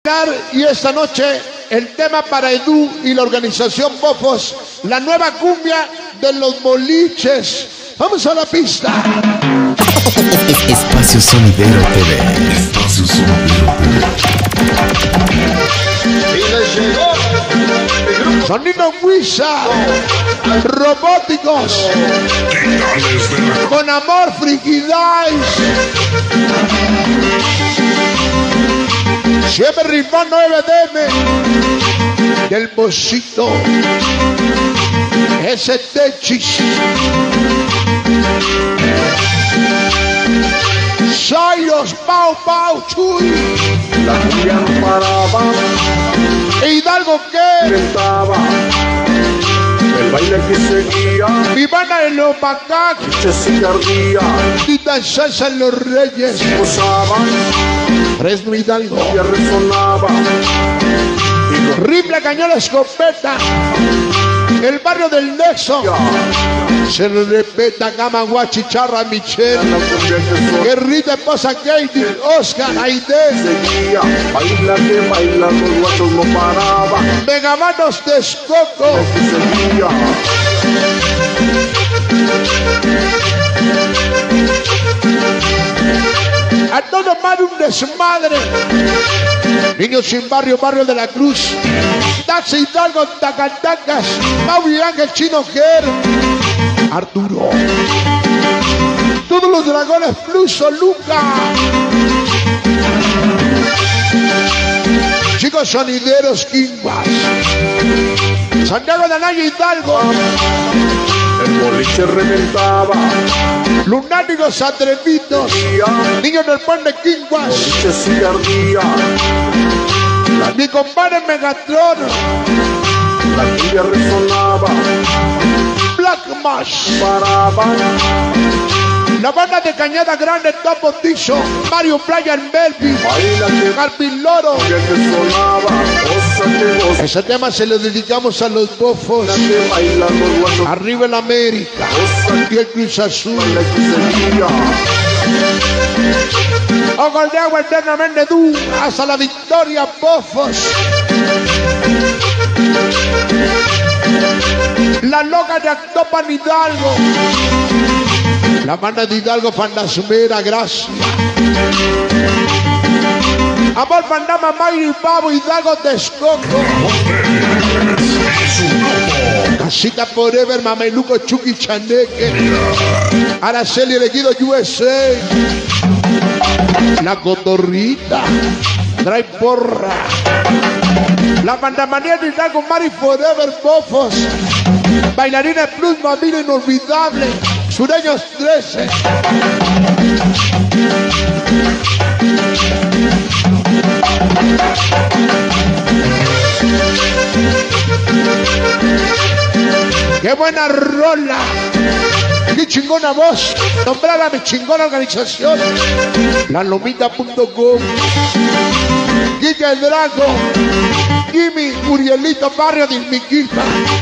cantar y esta noche el tema para Edu y la organización Bofos, la nueva cumbia de los boliches. Vamos a la pista. Espacio Sonidero TV. Espacio Sonidero TV. Y les llegó Sonido Huiza, robóticos, con amor frigidais. Siempre ritmo 9DM del Bocito, ese techis. Sayos, Pau Pau, Chuy. la cumbia no paraba, Hidalgo que inventaba el baile que seguía, mi banda en los macacos, se cigardía, Tita Salsa en los Reyes, posaban, Fresno Hidalgo, ya resonaba, y los Rifle, Cañón, Escopeta, el barrio del Nexo, se respeta Gama, Guachicharra, Michelle, la cumbia que sonaba, Guerrita, esposa Katie, Oscar, Aide, seguía, baila que baila, los guachos no paraban, Megamanos de Escoco, que seguía, a todo mar un desmadre. Niños sin barrio, barrio de la Cruz, Taxi Hidalgo, Tacatacas, Mau y Ángel, Chino Ger, Arturo, todos los dragones plus, Luca, chicos sonideros, Quimbas, Santiago de Anaya, Hidalgo, el boliche reventaba, lunáticos atrevidos, niños del puente Quimbas, se cigardía, mi compadre Megatron, la cumbia resonaba, Black Mash, paraban, la banda de Cañada Grande, Topo Tizo, Mario Playa en Melvin, baila que Carpin Loro. cumbia que sonaba, cosa que goza, Ese tema se lo dedicamos a los Bofos, que baila los guachos, arriba el América y el Cruz Azul. baila que seguía, Ojos de agua eternamente tú, hasta la victoria, Bofos. La loca de Actopan, Hidalgo. La banda de Hidalgo, Fantasmera, gracias. Amor, Pandama, Mayri, Pavo, Hidalgo, Texcoco. Casita Forever, Mameluco, Chucky, Chaneque. Araceli, elegido USA. La Cotorrita. Trae porra. La Pandamanía de Hidalgo, Mari Forever, Bofos. Bailarina Plus, Mamila Inolvidable. Sureños 13. ¡Qué buena rola! ¡Qué chingona voz! Nombrada mi chingona organización. Lalomita.com. Guille Drago. Jimmy Urielito, barrio de Ilmiquilpa.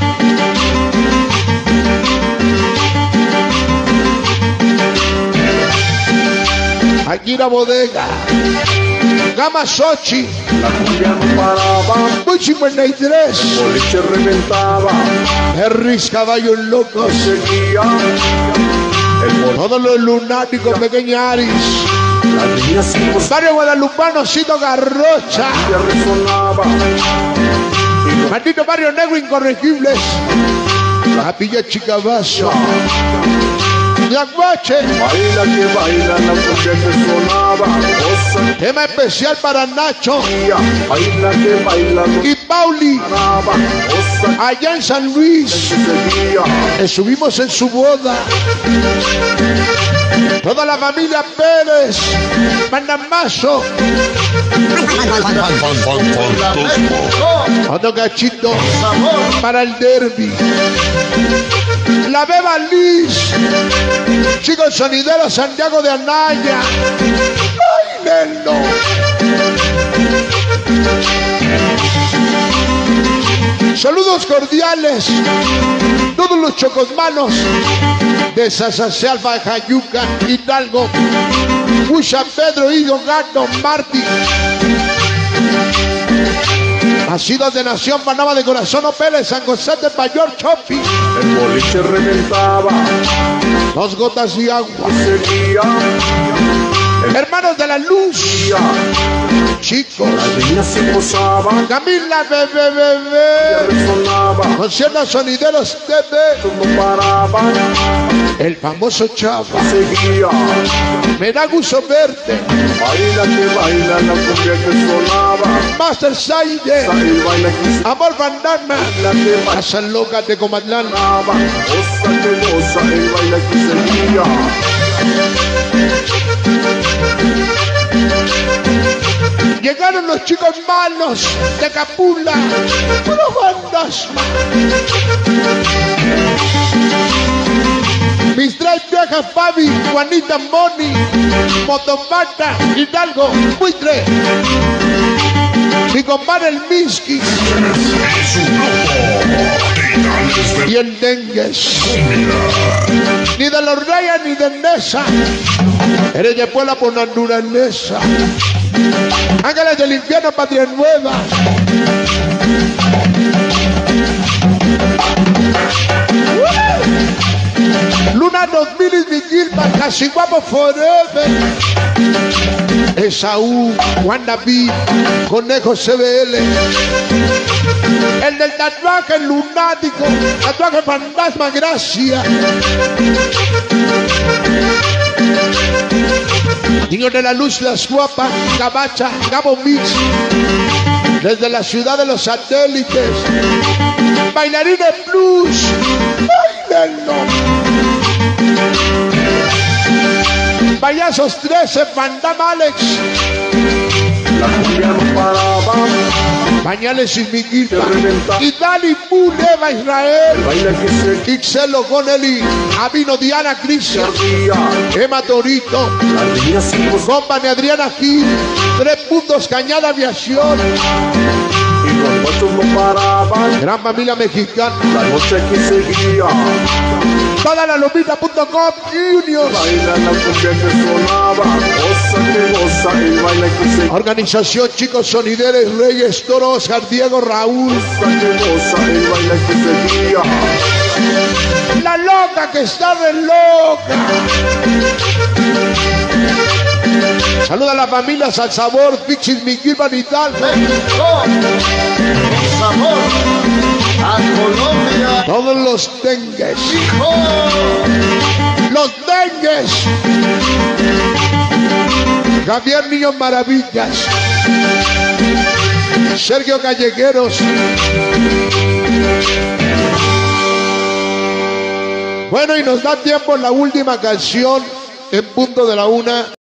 Aquí la bodega. Gama Sochi. la cumbia no paraba, Muy 53. el boliche reventaba, Herris, caballos locos. seguía, el boliche, Todos los lunáticos, pequeñaris. la niña sin voz, Barrio Guadalupano, Cito Garrocha. ya resonaba, y los Maldito barrio negro, incorregibles. Capilla Chicabazo. Yaguache. baila que baila, la cumbia que sonaba, cosa Tema especial para Nacho que baila que baila, no y Pauli. paraba, cosa Allá en San Luis. que seguía, Estuvimos en su boda. Toda la familia Pérez. Mandamazo. Otro cachito para el derby. La Beba Liz. Chicos sonideros, Santiago de Anaya. ¡Ay, Nendo! Saludos cordiales. Todos los chocosmanos de Sasasealfa, Jayuca, Hidalgo, San Pedro, Higo, Gato, Martí. Nacidos de Nación, Panamá, de Corazón Pérez, San José de Mayor, Chopi. El boliche reventaba. 2 gotas de agua. Seguía. Hermanos de la luz. Chicos. Las niñas se posaban. Camila, bebé. Resonaba. Conciertos sonideros TV. No paraban. El famoso Chava. Seguía. Me da gusto verte. Baila que baila la cumbia que sonaba. Master Saide. El baile que se Amor Bandana. baila que baila. Casa Loca de Comatlán. Goza que goza el baile que seguía. Llegaron los chicos malos de Capula. Puros bandas. Mis 3 viejas, Fabi, Juanita, Moni, Motomata, Hidalgo, Buitre. Mi compadre el Miski. Y el Dengues. Ni de los Reyes ni de Nesa. Eres de Puebla por naturaleza. Ángeles del infierno, patria nueva. Luna 2000 y mi Gilma, casi guapo forever. Esaú, Juan David, Conejo CBL. El del tatuaje lunático, tatuaje fantasma, gracias. Niños de la luz, las guapas, Cabacha, Gabo Mix. Desde la ciudad de los satélites. Bailarines blues. Bailenlo. Payasos 13, Pandam Alex. La cumbia no paraba. Pañales y Miguita. Y Dani Eva Israel. Baila que se Ixelo Goneli. Avino Diana Cristian. ardía. Emma Torito. Las niñas se posaban. Company Adriana Gil. 3 puntos Cañada Aviación. Y los muertos no paraban. Gran familia mexicana. La noche que seguía. Toda la lomita.com Juniors. Baila la cumbia que sonaba. Goza que goza el baile que seguía. Organización Chicos Sonideres Reyes Toro Oscar Diego Raúl. Goza que goza el baile que seguía. La loca que está de loca. Saluda a la familia Salsabor, Pixis, Miguel Vanital. Sabor a Colombia. Todos los dengues. Hijo. Los dengues. Javier Niño Maravillas. Sergio Callejeros. Bueno, y nos da tiempo la última canción en punto de la 1.